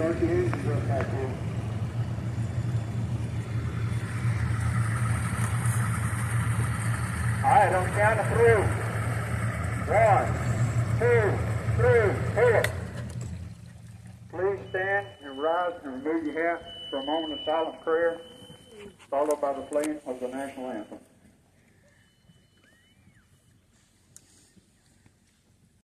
Start your engines up back in. All right, on the count of 3. 1, 2, 3, 4. Please stand and rise and remove your hat for a moment of silent prayer, followed by the playing of the national anthem.